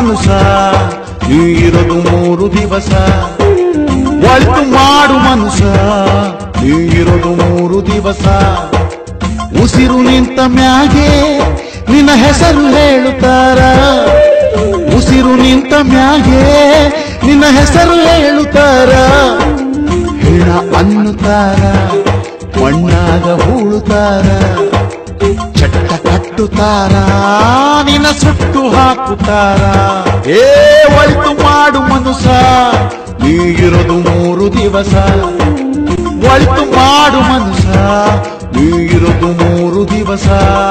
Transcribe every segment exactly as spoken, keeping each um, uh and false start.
ಮನುಸ ನೀ ಇರೋದು ಮೂರು ದಿವಸ. ಒಳಿತು ಮಾಡು ಮನುಸ ನೀ ಇರೋದು ಮೂರು ದಿವಸ. ಉಸಿರು ನಿಂತ ಮ್ಯಾಗೆ ನಿನ್ನ ಹೆಸರು ಹೇಳುತ್ತಾರ. ಉಸಿರು ನಿಂತ ಮ್ಯಾಗೆ ನಿನ್ನ ಹೆಸರು ಹೇಳುತ್ತಾರ. ಹೆಣ ಅನ್ನುತ್ತಾರ, ಮಣ್ಣಾಗ ಹೂಳುತ್ತಾರ. ಚಟ್ಟ ಕಟ್ಟುತ್ತಾರ, ನಿನ್ನ ಸುಟ್ಟು ಹಾಕುತ್ತಾರ. ಏ ಒಳಿತು ಮಾಡು ಮನುಸ ನೀ ಇರೋದು ಮೂರು ದಿವಸ. ಒಳಿತು ಮಾಡು ಮನುಸ ನೀ ಇರೋದು ಮೂರು ದಿವಸ.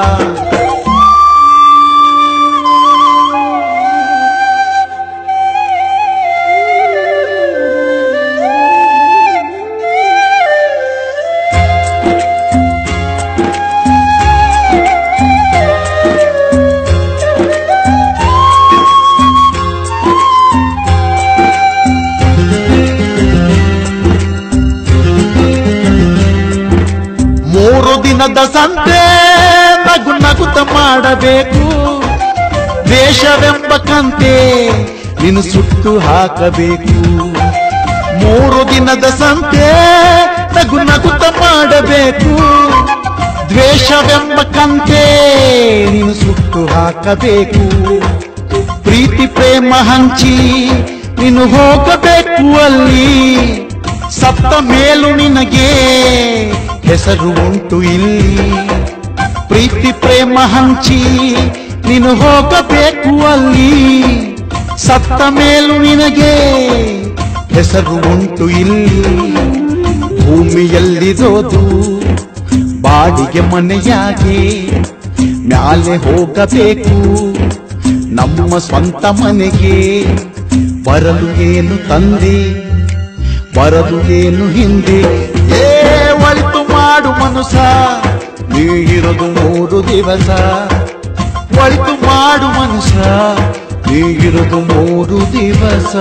ಮೂರು ದಿನದ ಸಂತೆ ನಗು ನಗುತ್ತ ಮಾಡಬೇಕು. ದ್ವೇಷವೆಂಬ ಕಂತೆ ನೀನು ಸುಟ್ಟು ಹಾಕಬೇಕು. ಮೂರು ದಿನದ ಸಂತೆ ನಗು ನಗುತ್ತ ಮಾಡಬೇಕು. ದ್ವೇಷವೆಂಬ ಕಂತೆ ನೀನು ಸುಟ್ಟು ಹಾಕಬೇಕು. ಪ್ರೀತಿ ಪ್ರೇಮ ಹಂಚಿ ನೀನು ಹೋಗಬೇಕು ಅಲ್ಲಿ. ಸತ್ತ ಮೇಲೂ ನಿನಗೆ ಹೆಸರು ಉಂಟು ಇಲ್ಲಿ. ಪ್ರೀತಿ ಪ್ರೇಮ ಹಂಚಿ ನೀನು ಹೋಗಬೇಕು ಅಲ್ಲಿ. ಸತ್ತ ಮೇಲೂ ನಿನಗೆ ಹೆಸರು ಉಂಟು ಇಲ್ಲಿ. ಭೂಮಿಯಲ್ಲಿರೋದು ಬಾಡಿಗೆ ಮನೆಯಾಗಿ ಮ್ಯಾಲೆ ಹೋಗಬೇಕು ನಮ್ಮ ಸ್ವಂತ ಮನೆಗೆ. ಬರಲು ಏನು ತಂದೆ, ಬರಲು ಏನು ಹಿಂದೆ. ಏ ಒಳಿತು ಮಾಡು ಮನುಸ ನೀ ಇರೋದು ಮೂರು ದಿವಸ. ಒಳಿತು ಮಾಡು ಮನುಸ ನೀ ಇರೋದು ಮೂರು ದಿವಸ.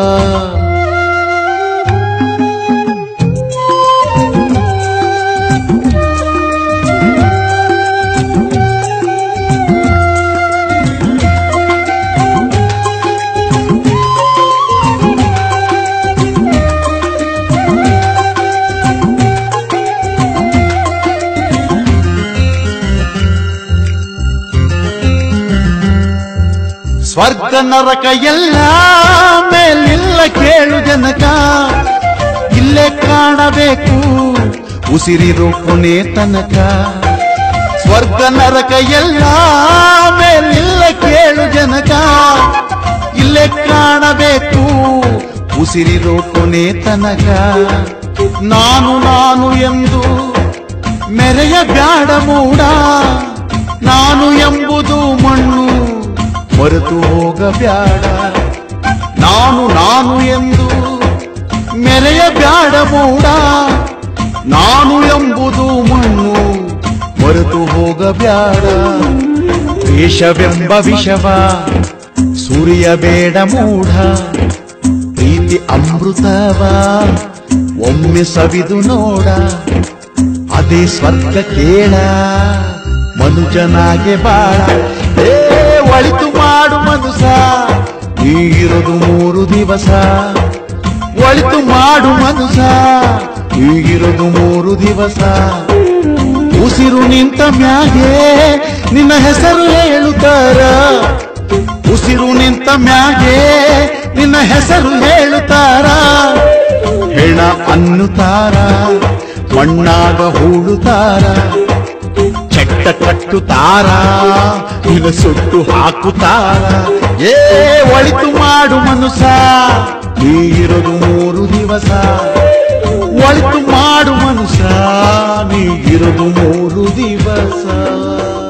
ಸ್ವರ್ಗ ನರಕ ಎಲ್ಲ ಮೇಲಿಲ್ಲ ಕೇಳು ಜನಕ. ಇಲ್ಲೇ ಕಾಣಬೇಕು ಉಸಿರಿರೋ ಕೊನೆ ತನಕ. ಸ್ವರ್ಗ ನರಕ ಎಲ್ಲ ಮೇಲಿಲ್ಲ ಕೇಳು ಜನಕ. ಇಲ್ಲೇ ಕಾಣಬೇಕು ಉಸಿರಿರೋ ಕೊನೆ ತನಕ. ನಾನು ನಾನು ಎಂದು ಮೆರೆಯ ಬ್ಯಾಡ ಮೂಡ. ನಾನು ಎಂಬುದು ಮಣ್ಣು ಮರೆತು ಹೋಗಬ್ಯಾಡ. ನಾನು ನಾನು ಎಂದು ಮೆರೆಯ ಬ್ಯಾಡ ಮೂಡ. ನಾನು ಎಂಬುದು ಮಣ್ಣು ಮರೆತು ಹೋಗಬ್ಯಾಡ. ದ್ವೇಷವೆಂಬ ವಿಷವ ಸುರಿಯಬೇಡ ಮೂಢ. ಪ್ರೀತಿ ಅಮೃತವ ಒಮ್ಮೆ ಸವಿದು ನೋಡ. ಅದೇ ಸ್ವರ್ಗ ಕೇಳ ಮನುಜನಾಗೆ ಬಾಳ. ಏ ಒಳಿತು ಮಾಡು ಮನುಸ ನೀ ಇರೋದು ಮೂರು ದಿವಸ. ಒಳಿತು ಮಾಡು ಮನುಸ ನೀ ಇರೋದು ಮೂರು ದಿವಸ. ಉಸಿರು ನಿಂತ ಮ್ಯಾಗೆ ನಿನ್ನ ಹೆಸರು ಹೇಳುತ್ತಾರ. ಉಸಿರು ನಿಂತ ಮ್ಯಾಗೆ ನಿನ್ನ ಹೆಸರು ಹೇಳುತ್ತಾರ. ಹೆಣ ಅನ್ನುತ್ತಾರ, ಮಣ್ಣಾಗ ಹೂಳುತ್ತಾರ. ಚಟ್ಟ ಕಟ್ಟುತ್ತಾರ, ನಿನ್ನ ಸುಟ್ಟು ಹಾಕುತ್ತಾರ. ಏ ಒಳಿತು ಮಾಡು ಮನುಸ ನೀ ಇರೋದು ಮೂರು ದಿವಸ. ಒಳಿತು ಮಾಡು ಮನುಸ ನೀ ಇರೋದು ಮೂರು ದಿವಸ.